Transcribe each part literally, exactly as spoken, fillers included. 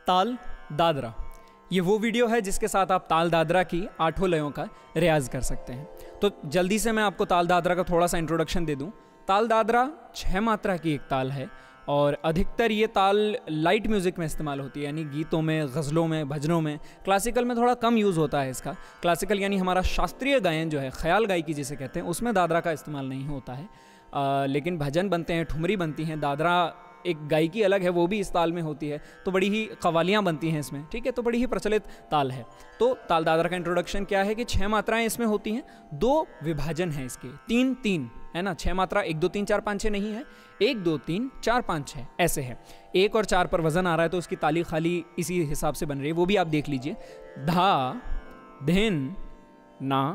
ताल दादरा, ये वो वीडियो है जिसके साथ आप ताल दादरा की आठों लयों का रियाज कर सकते हैं। तो जल्दी से मैं आपको ताल दादरा का थोड़ा सा इंट्रोडक्शन दे दूं। ताल दादरा छः मात्रा की एक ताल है और अधिकतर ये ताल लाइट म्यूज़िक में इस्तेमाल होती है, यानी गीतों में, गज़लों में, भजनों में। क्लासिकल में थोड़ा कम यूज़ होता है इसका। क्लासिकल यानी हमारा शास्त्रीय गायन जो है, ख्याल गायकी जिसे कहते हैं, उसमें दादरा का इस्तेमाल नहीं होता है। आ, लेकिन भजन बनते हैं, ठुमरी बनती हैं, दादरा एक गायकी अलग है, वो भी इस ताल में होती है। तो बड़ी ही कवालियाँ बनती हैं इसमें, ठीक है। तो बड़ी ही प्रचलित ताल है। तो ताल दादरा का इंट्रोडक्शन क्या है कि छः मात्राएं इसमें होती हैं, दो विभाजन हैं इसके, तीन तीन है ना। छः मात्रा एक दो तीन चार पाँच छः नहीं है, एक दो तीन चार पाँच छः ऐसे है। एक और चार पर वजन आ रहा है तो उसकी ताली खाली इसी हिसाब से बन रही है, वो भी आप देख लीजिए। धा धिन ना,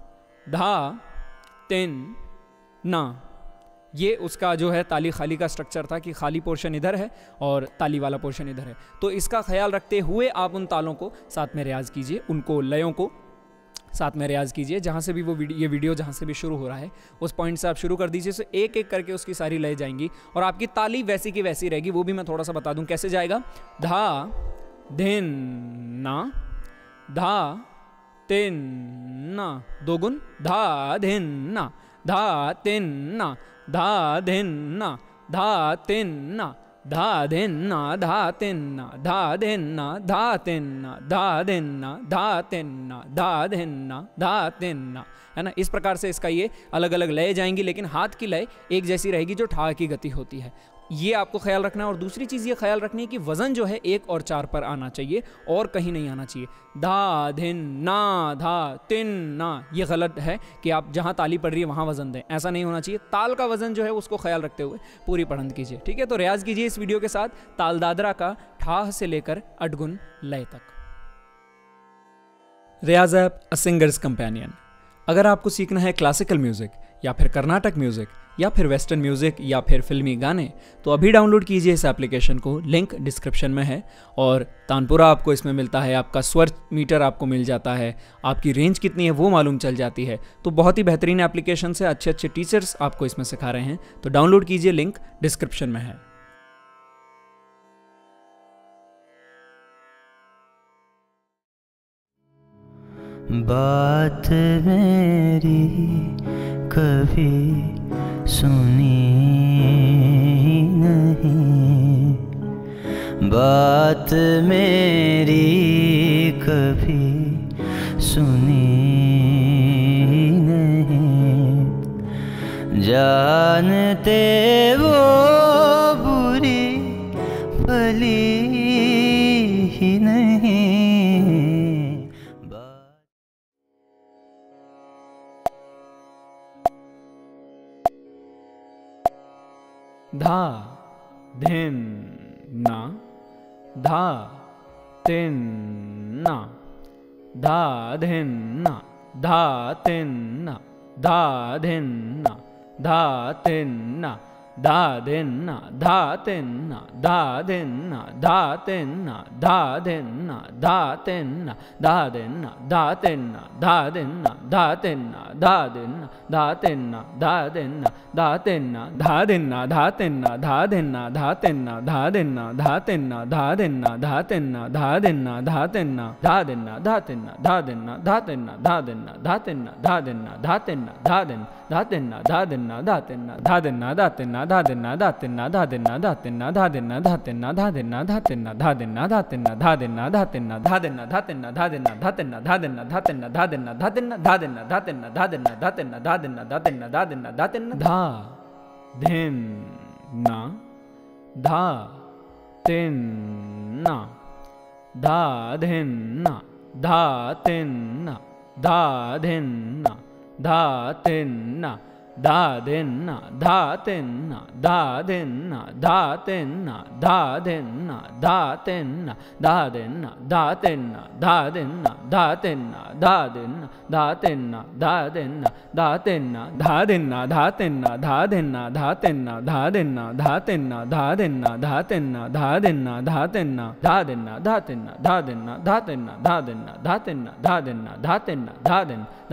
धा तिन ना, ये उसका जो है ताली खाली का स्ट्रक्चर था कि खाली पोर्शन इधर है और ताली वाला पोर्शन इधर है। तो इसका ख्याल रखते हुए आप उन तालों को साथ में रियाज कीजिए, उनको लयों को साथ में रियाज कीजिए। जहाँ से भी वो वीडियो ये वीडियो जहाँ से भी शुरू हो रहा है उस पॉइंट से आप शुरू कर दीजिए। सो एक एक करके उसकी सारी लय जाएंगी और आपकी ताली वैसी की वैसी रहेगी। वो भी मैं थोड़ा सा बता दूँ कैसे जाएगा। धा धिन ना, धा तिन ना, दो गुण, धा धिन ना, धा तिन ना, धा धिन ना, धा तिन ना, धा धिन ना, धा तिन ना, धा धिन ना, धा तिन ना, धा धिन ना, धा तिन ना, धा धिन ना, धा तिन ना, है ना। इस प्रकार से इसका ये अलग अलग लय जाएंगी, लेकिन हाथ की लय एक जैसी रहेगी जो ठा की गति होती है। ये आपको ख्याल रखना है। और दूसरी चीज़ ये ख्याल रखनी है कि वज़न जो है एक और चार पर आना चाहिए और कहीं नहीं आना चाहिए। धा धिन ना, धा तिन ना, ये गलत है कि आप जहाँ ताली पड़ रही है वहाँ वज़न दें, ऐसा नहीं होना चाहिए। ताल का वज़न जो है उसको ख्याल रखते हुए पूरी पढ़ंत कीजिए, ठीक है। तो रियाज कीजिए इस वीडियो के साथ ताल दादरा का ठाह से लेकर अटगुन लय तक। Riyaz app a singer's companion. अगर आपको सीखना है क्लासिकल म्यूज़िक या फिर कर्नाटक म्यूज़िक या फिर वेस्टर्न म्यूज़िक या फिर फिल्मी गाने, तो अभी डाउनलोड कीजिए इस एप्लीकेशन को, लिंक डिस्क्रिप्शन में है। और तानपुरा आपको इसमें मिलता है, आपका स्वर मीटर आपको मिल जाता है, आपकी रेंज कितनी है वो मालूम चल जाती है। तो बहुत ही बेहतरीन एप्लीकेशन से अच्छे अच्छे टीचर्स आपको इसमें सिखा रहे हैं। तो डाउनलोड कीजिए, लिंक डिस्क्रिप्शन में है। बात मेरी कभी सुनी नहीं, बात मेरी कभी सुनी नहीं, जानते वो बुरी भली ही नहीं। धा धिन ना, धा तिन ना, धा धिन ना, धा तिन ना, धा धिन ना, धा तिन ना, धा धिन ना, धा तिन ना, धा धिन ना, धा तिन ना, धा धिन ना, धा तिन ना, धा धिन ना, धा तिन ना, धा दिन ना, धा तिन ना, धा दिन ना, धा तिन ना, धा दिन ना, धा तिन ना, धा दिन ना, धा तिन ना, धा दिन ना, धा तिन ना, धा दिन ना, धा तिन ना, धा दिन ना, धा तिन ना, धा दिन ना, धा तिन ना, धा दिन ना, धा तिन ना, धा दिन ना, धा तिन ना, धा दिन ना, धा तिन ना, धा दिन ना, धा तिन ना, धा दिन, धा तिन ना, धा दिन ना, धा तिन ना, धा दिन ना, धा तिन ना, धा दिन ना, धा तिन ना, धा दिन ना, धा तिन ना, धा दिन ना, धा तिन ना, धा दिन ना, धा तिन ना, धा दिन ना, धा तिन ना, धा दिन ना, धा तिन ना, धा दिन ना, धा तिन ना, धा दिन ना, धा तिन ना, धा दिन ना, धा तिन ना, धा दिन ना, धा तिन ना, धा दिन ना, धा तिन ना, धा दिन ना, धा तिन ना, धा दिन ना, धा तिन ना, धा दिन ना, धा तिन ना, धा धिन ना, धा तिन ना, धा धिन ना, धा तिन ना, धा धिन ना, धा तिन ना, धा दिन ना, धा तिन ना, धा दिन ना, धा तिन ना, धा दिन ना, धा तिन ना, धा दिन ना, धा तिन ना, धा दिन ना, धा तिन ना, धा दिन ना, धा तिन ना, धा दिन ना, धा तिन ना, धा दिन ना, धा तिन ना, धा दिन ना, धा तिन ना, धा दिन ना, धा तिन ना, धा दिन ना, धा तिन ना, धा दिन ना, धा तिन ना, धा दिन ना, धा तिन ना, धा दिन ना, धा तिन ना, धा दिन ना, धा तिन ना, धा दिन ना, धा तिन ना, धा दिन,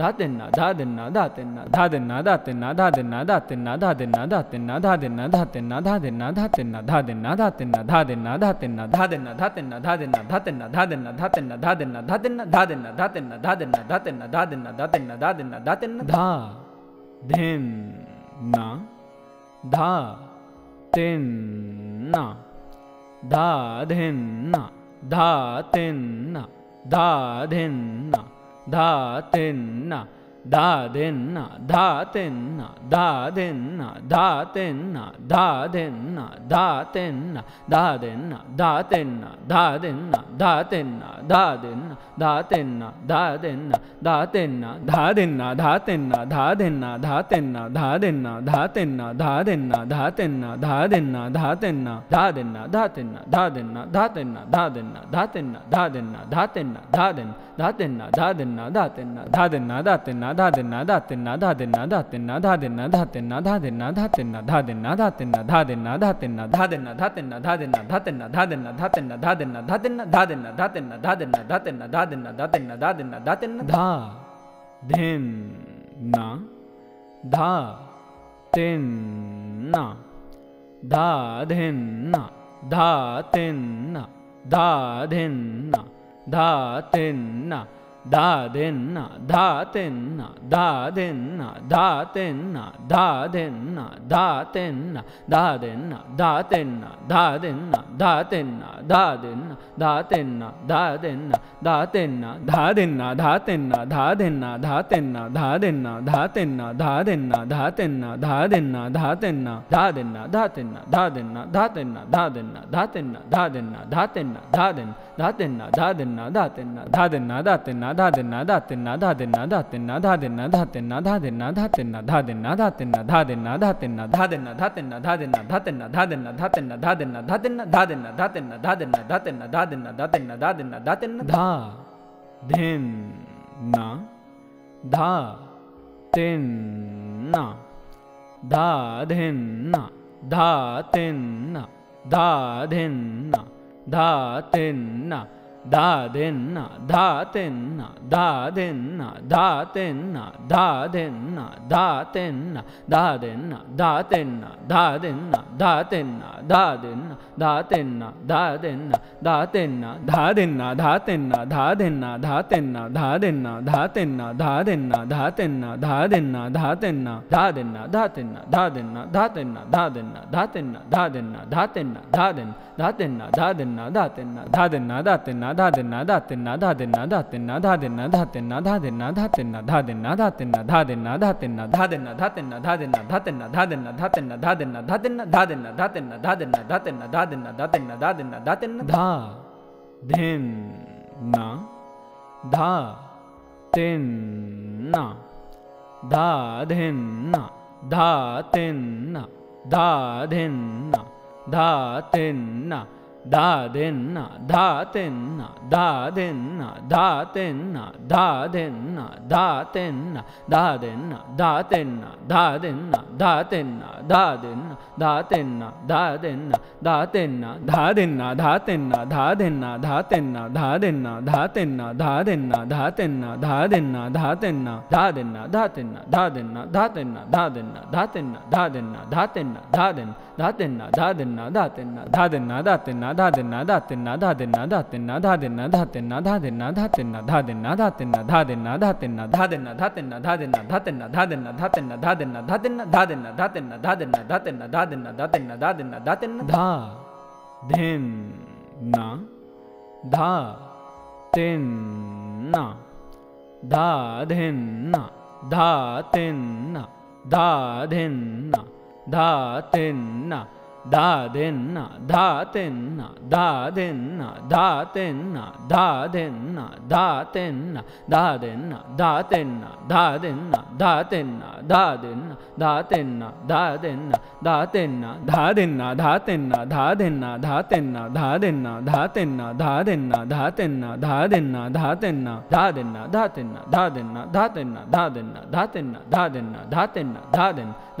धा तिन्ना धा दिन्ना धा तिन्ना धा दिन्ना धा तिन्ना धा दिन्ना धा तिन्ना धा दिन्ना धा तिन्ना धा दिन्ना धा तिन्ना धा दिन्ना धा तिन्ना धा दिन्ना धा तिन्ना धा दिन्ना धा तिन्ना धा दिन्ना धा तिन्ना धा दिन्ना धा तिन्ना धा दिन्ना धा तिन्ना धा दिन्ना धा तिन्ना धा दिन्ना धा तिन्ना धा दिन्ना धा तिन्ना धा दिन्ना धा तिन्ना धा दिन्ना धा तिन्ना धा धिन्ना धा तिन्ना धा धिन्ना धा तिन्ना धा धिन्ना धा तिन्ना धा दिन्ना धा तिन्ना धा दिन्ना धा तिन्ना धा दिन्ना धा तिन्ना धा दिन्ना धा तिन्ना धा दिन्ना धा तिन्ना धा दिन्ना धा तिन्ना धा दिन्ना धा तिन्ना धा दिन्ना धा तिन्ना धा दिन्ना धा तिन्ना धा दिन्ना धा तिन्ना धा दिन्ना धा तिन्ना धा दिन्ना धा तिन्ना धा दिन्ना धा तिन्ना धा दिन्ना धा तिन्ना धा दिन्ना धा तिन्ना धा दिन्ना धा तिन्ना धा दिन धा तिन्ना धा दिन्ना धा तिन्ना धा दिन्ना धा तिन्ना धा दिन्ना धा तिन्ना धा दिन्ना धा तिन्ना धा दिन्ना धा तिन्ना धा दिन्ना धा तिन्ना धा दिन्ना धा तिन्ना धा दिन्ना धा तिन्ना धा दिन्ना धा तिन्ना धा दिन्ना धा तिन्ना धा दिन्ना धा तिन्ना धा दिन्ना धा तिन्ना धा दिन्ना धा तिन्ना धा दिन्ना धा तिन्ना धा दिन्ना धा तिन्ना धा दिन्ना धा तिन्ना धा धिन्ना धा तिन्ना धा धिन्ना धा तिन्ना धा धिन्ना धा तिन्ना धा दिन्ना धा तिन्ना धा दिन्ना धा तिन्ना धा दिन्ना धा तिन्ना धा दिन्ना धा तिन्ना धा दिन्ना धा तिन्ना धा दिन्ना धा तिन्ना धा दिन्ना धा तिन्ना धा दिन्ना धा तिन्ना धा दिन्ना धा तिन्ना धा दिन्ना धा तिन्ना धा दिन्ना धा तिन्ना धा दिन्ना धा तिन्ना धा दिन्ना धा तिन्ना धा दिन्ना धा तिन्ना धा दिन्ना धा तिन्ना धा दिन्ना धा तिन्ना धा दिन धा तिन्ना धा दिन्ना धा तिन्ना धा दिन्ना धा तिन्ना धा दिन्ना धा तिन्ना धा दिन्ना धा तिन्ना धा दिन्ना धा तिन्ना धा दिन्ना धा तिन्ना धा दिन्ना धा तिन्ना धा दिन्ना धा तिन्ना धा दिन्ना धा तिन्ना धा दिन्ना धा तिन्ना धा दिन्ना धा तिन्ना धा दिन्ना धा तिन्ना धा दिन्ना धा तिन्ना धा दिन्ना धा तिन्ना धा दिन्ना धा तिन्ना धा दिन्ना धा तिन्ना धा धिन्ना धा तिन्ना धा धिन्ना धा तिन्ना धा धिन्ना धा तिन्ना धा दिन्ना धा तिन्ना धा दिन्ना धा तिन्ना धा दिन्ना धा तिन्ना धा दिन्ना धा तिन्ना धा दिन्ना धा तिन्ना धा दिन्ना धा तिन्ना धा दिन्ना धा तिन्ना धा दिन्ना धा तिन्ना धा दिन्ना धा तिन्ना धा दिन्ना धा तिन्ना धा दिन्ना धा तिन्ना धा दिन्ना धा तिन्ना धा दिन्ना धा तिन्ना धा दिन्ना धा तिन्ना धा दिन्ना धा तिन्ना धा दिन्ना धा तिन्ना धा दिन धा तिन्ना धा दिन्ना धा तिन्ना धा दिन्ना धा तिन्ना धा दिन्ना धा तिन्ना धा दिन्ना धा तिन्ना धा दिन्ना धा तिन्ना धा दिन्ना धा तिन्ना धा दिन्ना धा तिन्ना धा दिन्ना धा तिन्ना धा दिन्ना धा तिन्ना धा दिन्ना धा तिन्ना धा दिन्ना धा तिन्ना धा दिन्ना धा तिन्ना धा दिन्ना धा तिन्ना धा दिन्ना धा तिन्ना धा दिन्ना धा तिन्ना धा दिन्ना धा तिन्ना धा धिन्ना धा तिन्ना धा धिन्ना धा तिन्ना धा धिन्ना धा तिन्ना धा दिन्ना धा तिन्ना धा दिन्ना धा तिन्ना धा दिन्ना धा तिन्ना धा दिन्ना धा तिन्ना धा दिन्ना धा तिन्ना धा दिन्ना धा तिन्ना धा दिन्ना धा तिन्ना धा दिन्ना धा तिन्ना धा दिन्ना धा तिन्ना धा दिन्ना धा तिन्ना धा दिन्ना धा तिन्ना धा दिन्ना धा तिन्ना धा दिन्ना धा तिन्ना धा दिन्ना धा तिन्ना धा दिन्ना धा तिन्ना धा दिन्ना धा तिन्ना धा दिन धा तिन्ना धा दिन्ना धा तिन्ना धा दिन्ना धा तिन्ना धा दिन्ना धा तिन्ना धा दिन्ना धा तिन्ना धा दिन्ना धा तिन्ना धा दिन्ना धा तिन्ना धा दिन्ना धा तिन्ना धा दिन्ना धा तिन्ना धा दिन्ना धा तिन्ना धा दिन्ना धा तिन्ना धा दिन्ना धा तिन्ना धा दिन्ना धा तिन्ना धा दिन्ना धा तिन्ना धा दिन्ना धा तिन्ना धा दिन्ना धा तिन्ना धा दिन्ना धा तिन्ना धा धिन्ना धा तिन्ना धा धिन्ना धा तिन्ना धा धिन्ना धा तिन्ना धा दिन्ना धा तिन्ना धा दिन्ना धा तिन्ना धा दिन्ना धा तिन्ना धा दिन्ना धा तिन्ना धा दिन्ना धा तिन्ना धा दिन्ना धा तिन्ना धा दिन्ना धा तिन्ना धा दिन्ना धा तिन्ना धा दिन्ना धा तिन्ना धा दिन्ना धा तिन्ना धा दिन्ना धा तिन्ना धा दिन्ना धा तिन्ना धा दिन्ना धा तिन्ना धा दिन्ना धा तिन्ना धा दिन्ना धा तिन्ना धा दिन्ना धा तिन्ना धा दिन